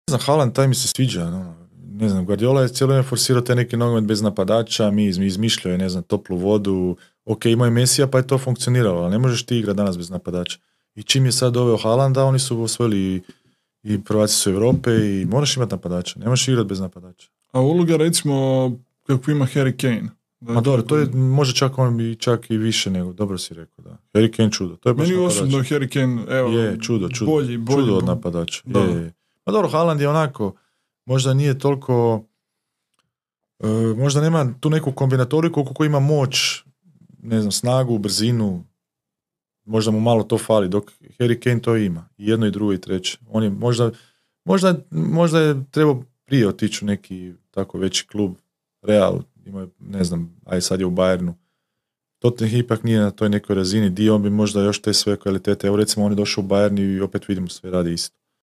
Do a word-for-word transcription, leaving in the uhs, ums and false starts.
znam, Haaland, taj mi se sviđa, no. Ne znam, Guardiola je cijelo vrijeme forsirao te neki nogomet bez napadača, mi izmišljao je, ne znam, toplu vodu, ok, imao je Mesija pa je to funkcioniralo, ali ne možeš ti igrati danas bez napadača. I čim je sad doveo Haalanda, oni su osvojili i, i prvaci su Europe i moraš imati napadača, ne možeš igrati bez napadača. A uloga, recimo, kako ima Harry Kane? Da, Ma dobro, to je, može čak on i čak i više nego, dobro si rekao, da. Harry Kane čudo, to je baš meni napadač. osobno Harry Kane, evo, je, čudo, čudo, bolji, bolji, čudo od bolji. napadača. Da. Je, je. Ma dobro, Haaland je onako, možda nije toliko, uh, možda nema tu neku kombinatoriku koliko ima moć, ne znam, snagu, brzinu, možda mu malo to fali, dok Harry Kane to ima. I jedno i drugo i treće. On je možda, možda, možda je trebao prije otići u neki tako veći klub, Real, ima je, ne znam, aj sad je u Bayernu. Tottenham ipak nije na toj nekoj razini, dio on bi možda još te sve kvalitete, evo recimo on je došao u Bayern i opet vidimo sve radi isto.